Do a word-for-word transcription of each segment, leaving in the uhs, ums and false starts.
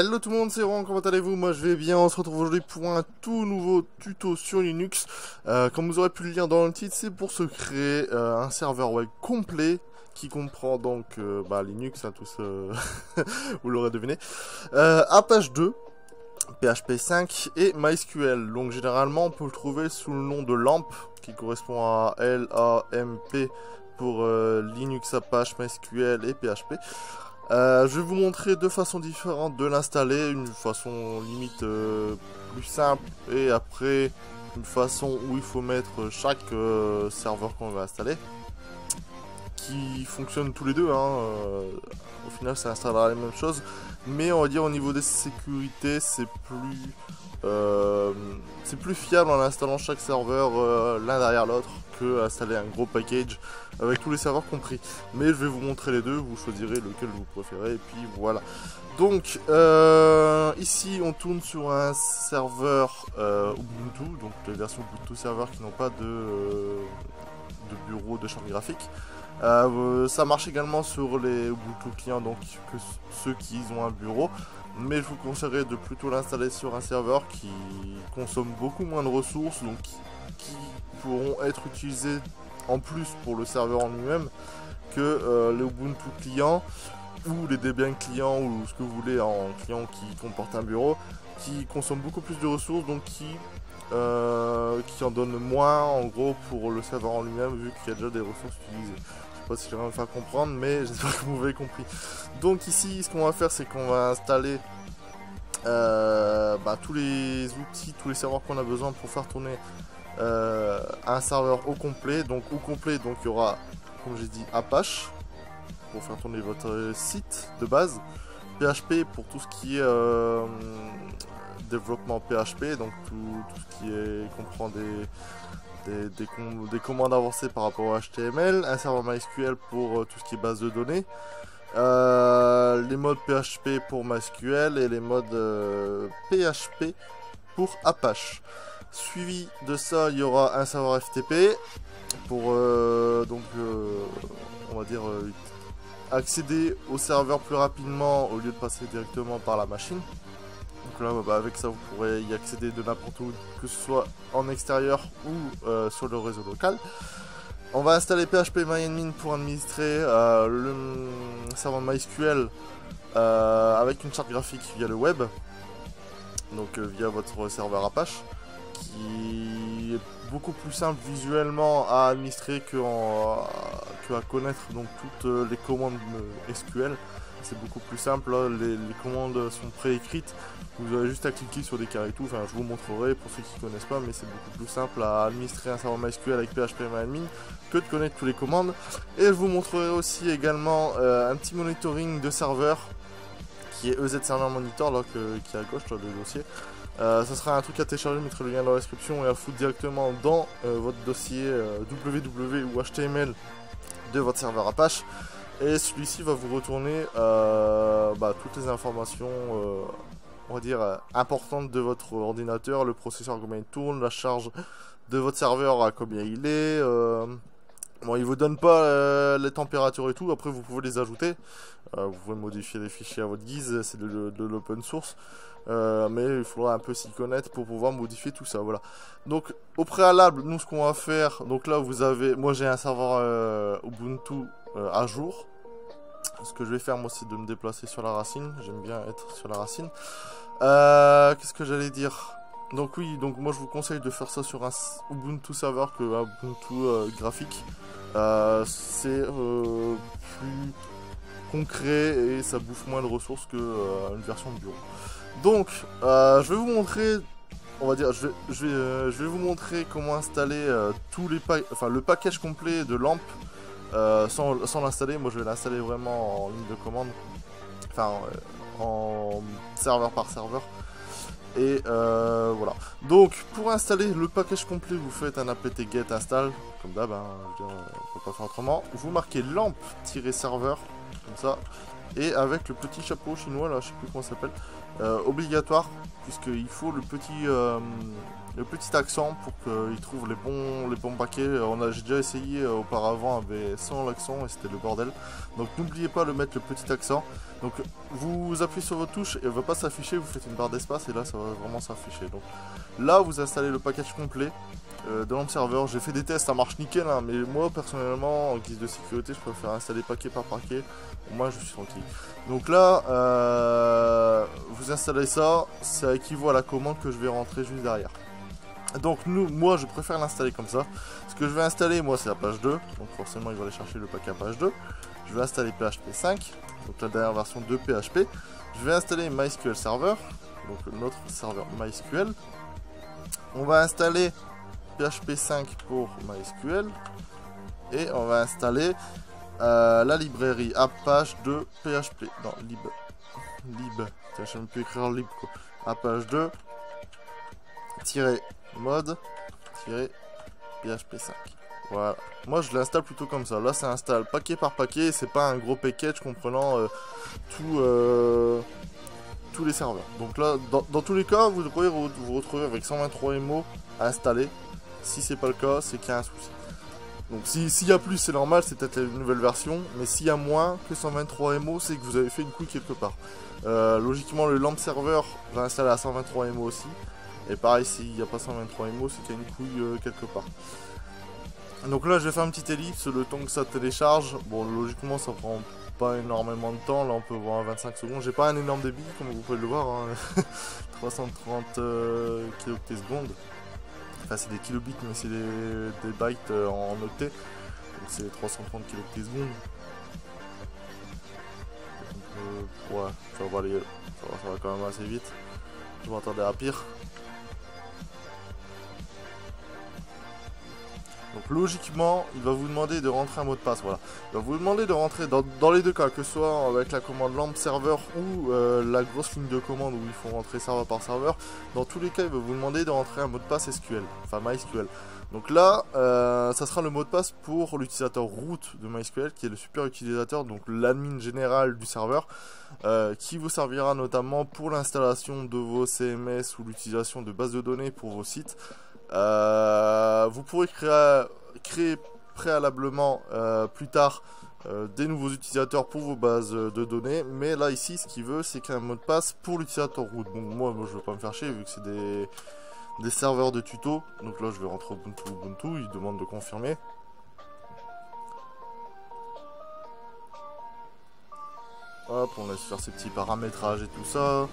Hello tout le monde, c'est Ron, comment allez-vous? Moi je vais bien, on se retrouve aujourd'hui pour un tout nouveau tuto sur Linux. Euh, comme vous aurez pu le lire dans le titre, c'est pour se créer euh, un serveur web complet qui comprend donc euh, bah, Linux, hein, tous, euh, vous l'aurez deviné, euh, Apache deux, P H P cinq et MySQL. Donc généralement on peut le trouver sous le nom de LAMP, qui correspond à L A M P pour euh, Linux, Apache, MySQL et P H P. Euh, je vais vous montrer deux façons différentes de l'installer, une façon limite euh, plus simple et après une façon où il faut mettre chaque euh, serveur qu'on va installer, qui fonctionnent tous les deux, hein. Euh, au final ça installera les mêmes choses, mais on va dire au niveau des sécurités c'est plus euh, c'est plus fiable en installant chaque serveur euh, l'un derrière l'autre que installer un gros package avec tous les serveurs compris. Mais je vais vous montrer les deux, vous choisirez lequel vous préférez et puis voilà. Donc euh, ici on tourne sur un serveur euh, Ubuntu, donc les versions Ubuntu serveurs qui n'ont pas de, euh, de bureau de charte graphique. Euh, ça marche également sur les Ubuntu clients, donc que ceux qui ont un bureau, mais je vous conseillerais de plutôt l'installer sur un serveur qui consomme beaucoup moins de ressources, donc qui, qui pourront être utilisés en plus pour le serveur en lui-même que euh, les Ubuntu clients ou les Debian clients ou ce que vous voulez en client qui comporte un bureau, qui consomment beaucoup plus de ressources, donc qui Euh, qui en donne moins en gros pour le serveur en lui-même, vu qu'il y a déjà des ressources utilisées. Je sais pas si je vais me faire comprendre, mais j'espère que vous avez compris. Donc ici ce qu'on va faire, c'est qu'on va installer euh, bah, tous les outils, tous les serveurs qu'on a besoin pour faire tourner euh, un serveur au complet. Donc au complet, donc il y aura, comme j'ai dit, Apache pour faire tourner votre site de base, P H P pour tout ce qui est euh, développement P H P, donc tout, tout ce qui est, comprend des, des, des, com des commandes avancées par rapport au H T M L, un serveur MySQL pour euh, tout ce qui est base de données, euh, les modes P H P pour MySQL et les modes euh, P H P pour Apache. Suivi de ça, il y aura un serveur F T P pour euh, donc euh, on va dire euh, accéder au serveur plus rapidement au lieu de passer directement par la machine. Donc là, bah, avec ça, vous pourrez y accéder de n'importe où, que ce soit en extérieur ou euh, sur le réseau local. On va installer P H P MyAdmin pour administrer euh, le serveur MySQL euh, avec une charte graphique via le web, donc euh, via votre serveur Apache, qui est beaucoup plus simple visuellement à administrer que, en, que à connaître donc toutes les commandes S Q L. C'est beaucoup plus simple, là, les, les commandes sont préécrites, vous avez juste à cliquer sur des carrés et tout, enfin je vous montrerai pour ceux qui ne connaissent pas, mais c'est beaucoup plus simple à administrer un serveur MySQL avec P H P MyAdmin que de connaître toutes les commandes. Et je vous montrerai aussi également euh, un petit monitoring de serveur qui est E Z Server Monitor, là, que, qui est à gauche, là, le dossier. Euh, ça sera un truc à télécharger, je mettrai le lien dans la description et à foutre directement dans euh, votre dossier euh, W W ou H T M L de votre serveur Apache. Et celui-ci va vous retourner euh, bah, toutes les informations, euh, on va dire, euh, importantes de votre ordinateur, le processeur combien il tourne, la charge de votre serveur à combien il est. Euh, bon, il vous donne pas euh, les températures et tout, après vous pouvez les ajouter. Euh, vous pouvez modifier les fichiers à votre guise, c'est de, de l'open source. Euh, mais il faudra un peu s'y connaître pour pouvoir modifier tout ça, voilà. Donc au préalable, nous ce qu'on va faire, donc là vous avez, moi j'ai un serveur euh, Ubuntu euh, à jour. Ce que je vais faire moi c'est de me déplacer sur la racine, j'aime bien être sur la racine. Euh, Qu'est-ce que j'allais dire? Donc oui, donc moi je vous conseille de faire ça sur un Ubuntu serveur que un Ubuntu euh, graphique. Euh, c'est euh, plus concret et ça bouffe moins de ressources que euh, une version de bureau. Donc, euh, je vais vous montrer, on va dire, je vais, je vais, euh, je vais vous montrer comment installer euh, tous les pa enfin le package complet de LAMP euh, sans, sans l'installer. Moi, je vais l'installer vraiment en ligne de commande, enfin euh, en serveur par serveur. Et euh, voilà. Donc, pour installer le package complet, vous faites un apt get install, comme d'hab, hein, je veux dire, on peut pas faire autrement. Vous marquez lamp-serveur, comme ça. Et avec le petit chapeau chinois là, je sais plus comment ça s'appelle, euh, obligatoire, puisqu'il faut le petit euh, le petit accent pour qu'il trouve les bons les bons paquets. On a j'ai déjà essayé euh, auparavant avec sans l'accent et c'était le bordel. Donc n'oubliez pas de mettre le petit accent. Donc vous appuyez sur votre touche et elle ne va pas s'afficher, vous faites une barre d'espace et là ça va vraiment s'afficher. Donc là vous installez le package complet euh, de l'Amp-Server. J'ai fait des tests, ça marche nickel, hein, mais moi personnellement en guise de sécurité je préfère installer paquet par paquet. Au moins je suis tranquille. Donc là euh, vous installez ça, ça équivaut à la commande que je vais rentrer juste derrière. Donc nous, moi je préfère l'installer comme ça. Ce que je vais installer moi c'est la page deux, donc forcément il va aller chercher le paquet à page deux. Je vais installer P H P cinq, donc la dernière version de P H P. Je vais installer MySQL Server, donc notre serveur MySQL. On va installer P H P cinq pour MySQL. Et on va installer euh, la librairie Apache de P H P. Non, lib. Lib. Tiens, je sais même plus écrire lib quoi. Apache deux mode P H P cinq. Voilà. Moi je l'installe plutôt comme ça. Là ça installe paquet par paquet. C'est pas un gros package comprenant euh, tout, euh, tous les serveurs. Donc là dans, dans tous les cas vous devriez vous, vous retrouver avec cent vingt-trois M O à installer. Si c'est pas le cas c'est qu'il y a un souci. Donc s'il si y a plus c'est normal, c'est peut-être une nouvelle version. Mais s'il y a moins que cent vingt-trois M O c'est que vous avez fait une couille quelque part. euh, Logiquement le L'Amp-Server va installer à cent vingt-trois M O aussi. Et pareil s'il n'y a pas cent vingt-trois M O c'est qu'il y a une couille euh, quelque part. Donc là je vais faire une petite ellipse le temps que ça télécharge. Bon logiquement ça prend pas énormément de temps. Là on peut voir à vingt-cinq secondes. J'ai pas un énorme débit comme vous pouvez le voir, hein. trois cent trente euh, kiloctets secondes. Enfin c'est des kilobits mais c'est des, des bytes euh, en octets. Donc c'est trois cent trente kiloctets secondes. Donc, euh, ouais ça va, aller, ça, va, ça va quand même assez vite. Je m'attendais à pire. Donc logiquement, il va vous demander de rentrer un mot de passe, voilà. Il va vous demander de rentrer dans, dans les deux cas, que ce soit avec la commande L'Amp-Server ou euh, la grosse ligne de commande où il faut rentrer serveur par serveur. Dans tous les cas, il va vous demander de rentrer un mot de passe S Q L, enfin MySQL. Donc là, euh, ça sera le mot de passe pour l'utilisateur root de MySQL, qui est le super utilisateur, donc l'admin général du serveur, euh, qui vous servira notamment pour l'installation de vos C M S ou l'utilisation de bases de données pour vos sites. Euh, vous pourrez créer, créer préalablement euh, plus tard euh, des nouveaux utilisateurs pour vos bases de données, mais là ici ce qu'il veut c'est qu'il y ait un mot de passe pour l'utilisateur root. Donc moi, moi je veux pas me faire chier vu que c'est des, des serveurs de tuto. Donc là je vais rentrer Ubuntu Ubuntu, il demande de confirmer. Hop, on laisse faire ces petits paramétrages et tout ça.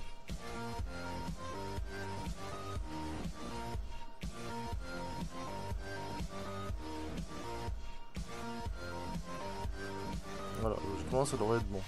Voilà, logiquement ça devrait être bon.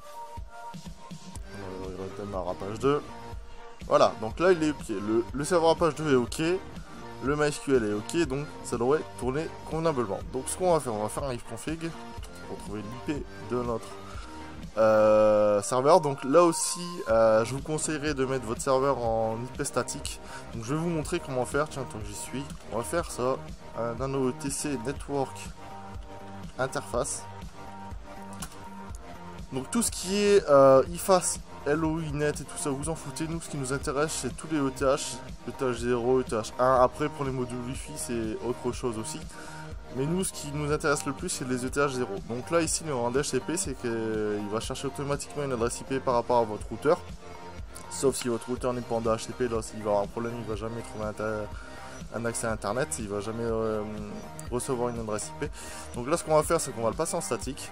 On va redémarrer à page deux. Voilà, donc là il est ok. Le, le serveur à page deux est ok. Le MySQL est ok, donc ça devrait tourner convenablement. Donc ce qu'on va faire, on va faire un ifconfig pour trouver l'I P de notre euh, serveur. Donc là aussi, euh, je vous conseillerais de mettre votre serveur en I P statique. Donc je vais vous montrer comment faire. Tiens, tant que j'y suis, on va faire ça. Un nano T C network interface. Donc tout ce qui est euh, I F A S, L O I, net et tout ça, vous en foutez. Nous, ce qui nous intéresse, c'est tous les E T H, E T H zéro, E T H un. Après, pour les modules Wi-Fi, c'est autre chose aussi. Mais nous, ce qui nous intéresse le plus, c'est les E T H zéro. Donc là, ici, le en D H C P, c'est qu'il va chercher automatiquement une adresse I P par rapport à votre routeur. Sauf si votre routeur n'est pas en D H C P, là, s'il va avoir un problème, il va jamais trouver un, un accès à Internet, il va jamais euh, recevoir une adresse I P. Donc là, ce qu'on va faire, c'est qu'on va le passer en statique.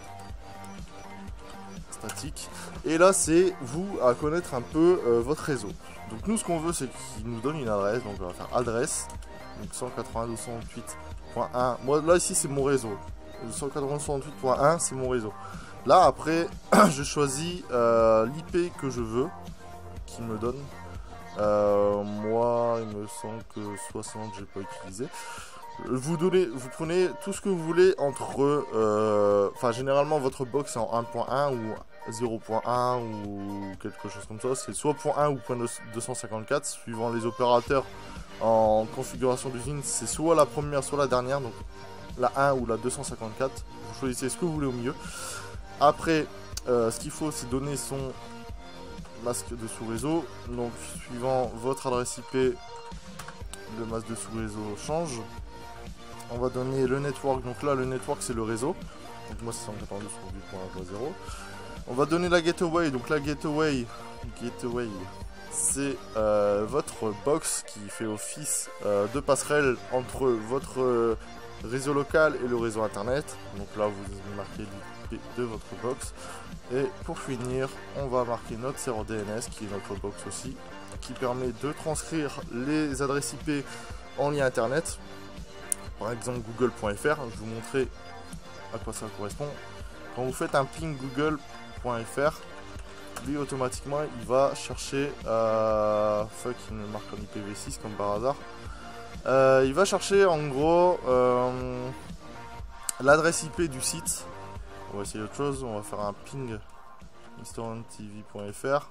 Statique. Et là, c'est vous à connaître un peu euh, votre réseau. Donc nous, ce qu'on veut, c'est qu'il nous donne une adresse. Donc on va faire adresse. Donc cent quatre-vingt-douze point cent soixante-huit point un. Moi, là, ici, c'est mon réseau. cent quatre-vingt-douze point cent soixante-huit point un, c'est mon réseau. Là, après, je choisis euh, l'I P que je veux, qu'il me donne. Euh, moi, il me semble que soixante, j'ai pas utilisé. Vous donnez, vous prenez tout ce que vous voulez entre, euh, enfin généralement votre box est en un point un ou zéro point un ou quelque chose comme ça. C'est soit point un ou point deux cent cinquante-quatre suivant les opérateurs en configuration d'usine. C'est soit la première, soit la dernière, donc la un ou la deux cent cinquante-quatre. Vous choisissez ce que vous voulez au milieu. Après, euh, ce qu'il faut, c'est donner son masque de sous-réseau. Donc suivant votre adresse I P, le masque de sous-réseau change. On va donner le network, donc là le network c'est le réseau, donc moi c'est cent quatre-vingt-douze point huit point zéro. On va donner la gateway. Donc la gateway, gateway c'est euh, votre box qui fait office euh, de passerelle entre votre euh, réseau local et le réseau internet. Donc là vous marquez l'I P de votre box. Et pour finir, on va marquer notre serveur D N S qui est notre box aussi, qui permet de transcrire les adresses I P en lien internet. Par exemple google point F R, je vais vous montrer à quoi ça correspond. Quand vous faites un ping google point F R, lui automatiquement il va chercher euh, fuck, il me marque en I P v six comme par hasard. Euh, il va chercher en gros euh, l'adresse I P du site. On va essayer autre chose, on va faire un ping mister one T V point F R.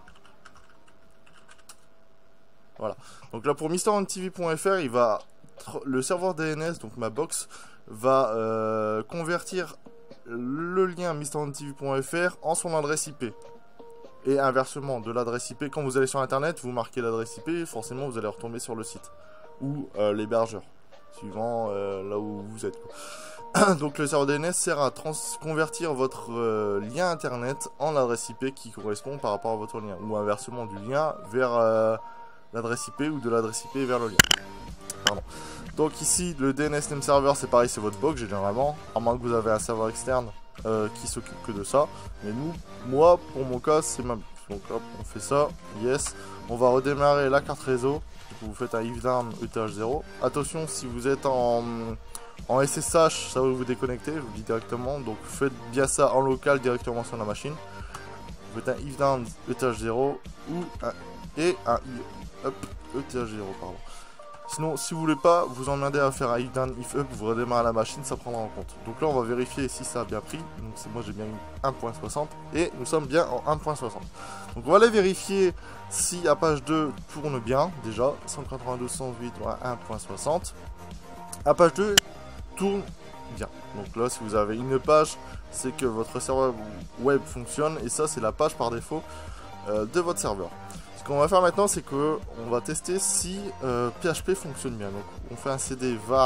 Voilà. Donc là pour mister one T V point F R, il va le serveur D N S, donc ma box, va euh, convertir le lien mister one T V point F R en son adresse I P. Et inversement, de l'adresse I P, quand vous allez sur internet, vous marquez l'adresse I P, forcément vous allez retomber sur le site. Ou euh, l'hébergeur, suivant euh, là où vous êtes, quoi. Donc le serveur D N S sert à convertir votre euh, lien internet en l'adresse I P qui correspond par rapport à votre lien. Ou inversement, du lien vers euh, l'adresse I P ou de l'adresse I P vers le lien. Pardon. Donc ici, le D N S name server, c'est pareil, c'est votre box généralement. À moins que vous avez un serveur externe euh, qui s'occupe que de ça. Mais nous, moi, pour mon cas, c'est ma box. Donc hop, on fait ça. Yes. On va redémarrer la carte réseau. Vous faites un if down E T H zéro. Attention, si vous êtes en... En S S H, ça va vous déconnecter, je vous le dis directement. Donc faites bien ça en local directement sur la machine. Vous faites un if down E T H zéro ou un et un up E T H zéro, pardon. Sinon, si vous voulez pas vous emmerder à faire un if down, if up, vous redémarrez la machine, ça prendra en compte. Donc là, on va vérifier si ça a bien pris. Donc c'est moi j'ai bien eu un point soixante et nous sommes bien en un point soixante. Donc on va aller vérifier si à page deux tourne bien déjà. cent quatre-vingt-douze point cent huit à un point soixante. À page deux tourne bien. Donc là, si vous avez une page, c'est que votre serveur web fonctionne et ça, c'est la page par défaut euh, de votre serveur. Ce qu'on va faire maintenant, c'est que on va tester si euh, P H P fonctionne bien. Donc, on fait un C D var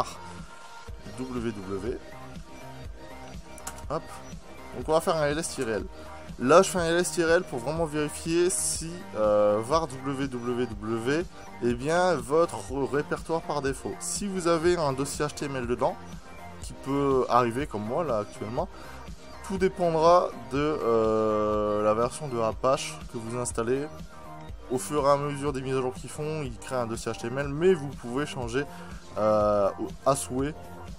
www. Hop. Donc, on va faire un ls-l. Là, je fais un ls-l pour vraiment vérifier si euh, var www est bien votre répertoire par défaut. Si vous avez un dossier H T M L dedans, qui peut arriver comme moi là actuellement, tout dépendra de euh, la version de Apache que vous installez. Au fur et à mesure des mises à jour qu'ils font, ils créent un dossier H T M L, mais vous pouvez changer euh, à souhait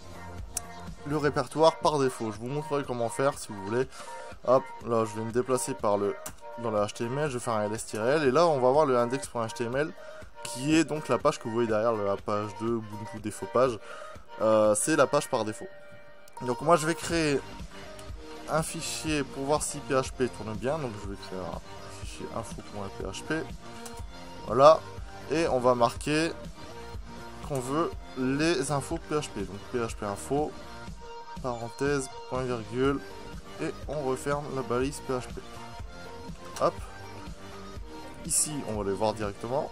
le répertoire par défaut. Je vous montrerai comment faire si vous voulez. Hop, là je vais me déplacer par le dans le H T M L, je vais faire un ls-l et là on va voir le index.html qui est donc la page que vous voyez derrière la page deux Ubuntu défaut page. Euh, c'est la page par défaut. Donc moi je vais créer un fichier pour voir si P H P tourne bien. Donc je vais créer un fichier info.php. Voilà. Et on va marquer qu'on veut les infos P H P. Donc P H P info, parenthèse, point virgule, et on referme la balise P H P. Hop. Ici on va les voir directement.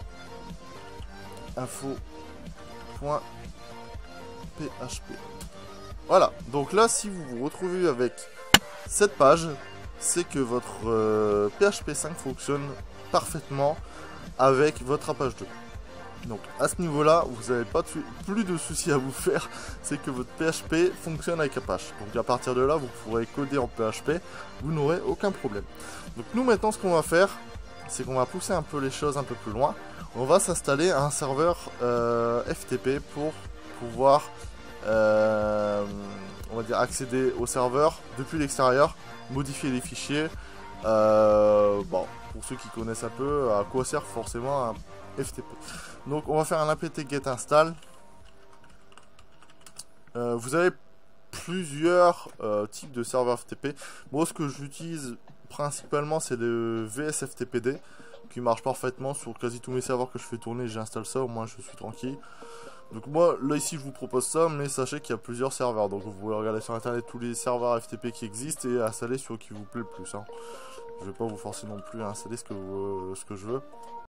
Info.php. P H P. Voilà, donc là si vous vous retrouvez avec cette page, c'est que votre euh, P H P cinq fonctionne parfaitement avec votre Apache deux. Donc à ce niveau là, vous n'avez pas de, plus de soucis à vous faire, c'est que votre P H P fonctionne avec Apache. Donc à partir de là, vous pourrez coder en P H P, vous n'aurez aucun problème. Donc nous maintenant ce qu'on va faire, c'est qu'on va pousser un peu les choses un peu plus loin. On va s'installer un serveur euh, F T P pour pouvoir euh, on va dire accéder au serveur depuis l'extérieur, modifier les fichiers. Euh, bon, pour ceux qui connaissent un peu à quoi sert forcément un F T P. Donc on va faire un apt get install. Euh, vous avez plusieurs euh, types de serveurs F T P. Moi ce que j'utilise principalement c'est le V S F T P D qui marche parfaitement sur quasi tous mes serveurs que je fais tourner. J'installe ça, au moins je suis tranquille. Donc moi là ici je vous propose ça, mais sachez qu'il y a plusieurs serveurs. Donc vous pouvez regarder sur internet tous les serveurs F T P qui existent et installer ceux qui vous plaît le plus, hein. Je vais pas vous forcer non plus à installer ce que, vous, euh, ce que je veux.